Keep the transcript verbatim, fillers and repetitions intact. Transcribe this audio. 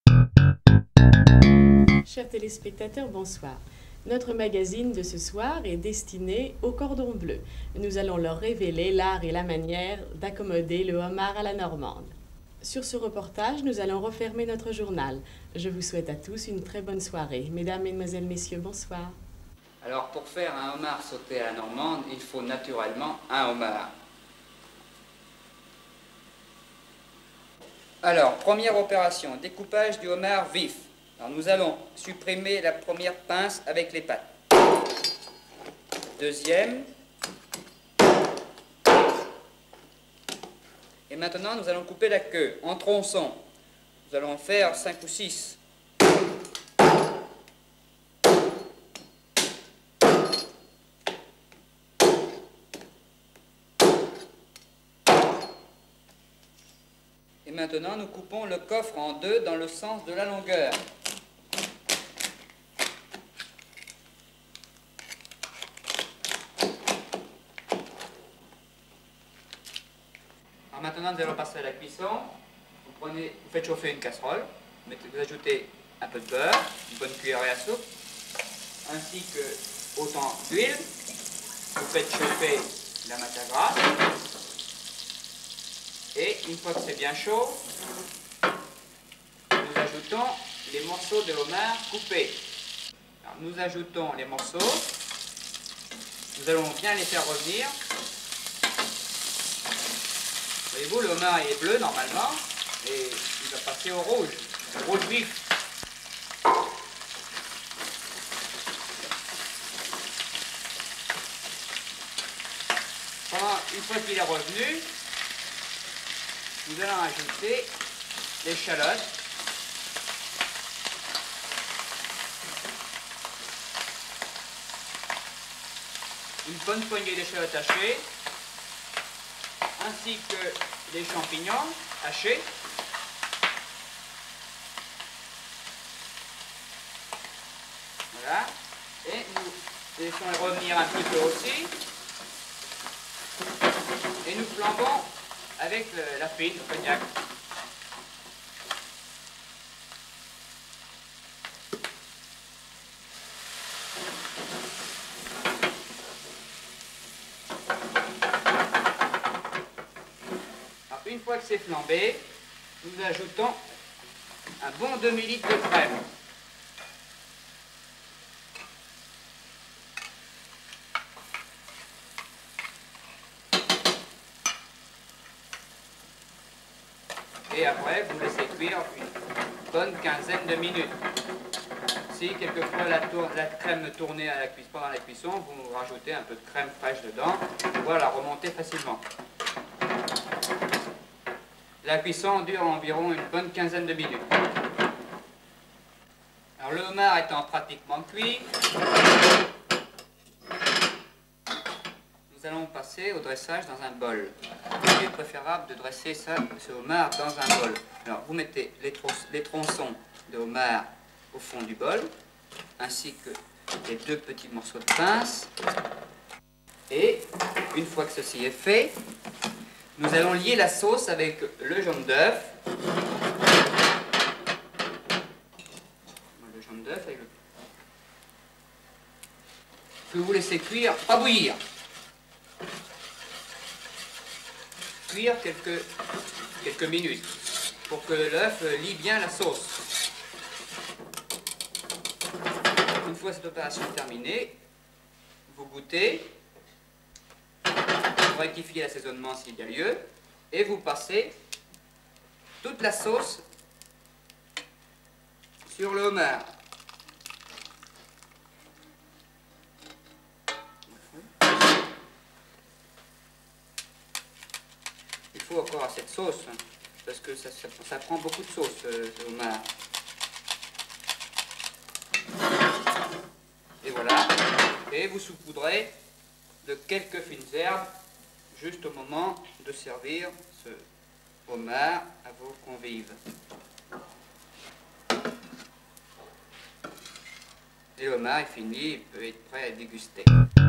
Chers téléspectateurs, bonsoir. Notre magazine de ce soir est destiné aux cordons bleus. Nous allons leur révéler l'art et la manière d'accommoder le homard à la normande. Sur ce reportage, nous allons refermer notre journal. Je vous souhaite à tous une très bonne soirée. Mesdames, Mesdemoiselles, Messieurs, bonsoir. Alors, pour faire un homard sauté à la normande, il faut naturellement un homard. Alors, première opération, découpage du homard vif. Alors, nous allons supprimer la première pince avec les pattes. Deuxième. Et maintenant, nous allons couper la queue en tronçons. Nous allons en faire cinq ou six. Et maintenant, nous coupons le coffre en deux dans le sens de la longueur. Alors maintenant, nous allons passer à la cuisson. Vous, prenez, vous faites chauffer une casserole, vous, mettez, vous ajoutez un peu de beurre, une bonne cuillerée à soupe, ainsi que autant d'huile. Vous faites chauffer la matière grasse. Et une fois que c'est bien chaud, nous ajoutons les morceaux de homard coupés. Alors, nous ajoutons les morceaux. Nous allons bien les faire revenir. Voyez-vous, le homard est bleu normalement et il va passer au rouge, au rouge vif. Pendant, une fois qu'il est revenu, nous allons ajouter l'échalote. Une bonne poignée d'échalotes hachées, ainsi que les champignons hachés. Voilà. Et nous laissons les revenir un petit peu aussi. Et nous flambons avec le, la fine, le cognac. Alors, une fois que c'est flambé, nous ajoutons un bon demi-litre de crème. Et après, vous laissez cuire une bonne quinzaine de minutes. Si quelquefois la, la crème tournait à la cuisson, pendant la cuisson, vous rajoutez un peu de crème fraîche dedans pour pouvoir la remonter facilement. La cuisson dure environ une bonne quinzaine de minutes. Alors le homard étant pratiquement cuit, nous allons passer au dressage dans un bol. Il est préférable de dresser ça, ce homard dans un bol. Alors vous mettez les, tron les tronçons de homard au fond du bol, ainsi que les deux petits morceaux de pince. Et une fois que ceci est fait, nous allons lier la sauce avec le jaune d'œuf. Le jaune d'œuf avec le... que vous laissez cuire, pas bouillir. Cuire quelques, quelques minutes pour que l'œuf lie bien la sauce. Une fois cette opération terminée, vous goûtez, vous rectifiez l'assaisonnement s'il y a lieu, et vous passez toute la sauce sur le homard. Il faut encore assez de sauce, parce que ça, ça, ça prend beaucoup de sauce, euh, ce homard. Et voilà. Et vous saupoudrez de quelques fines herbes, juste au moment de servir ce homard à vos convives. Et le homard est fini, il peut être prêt à déguster.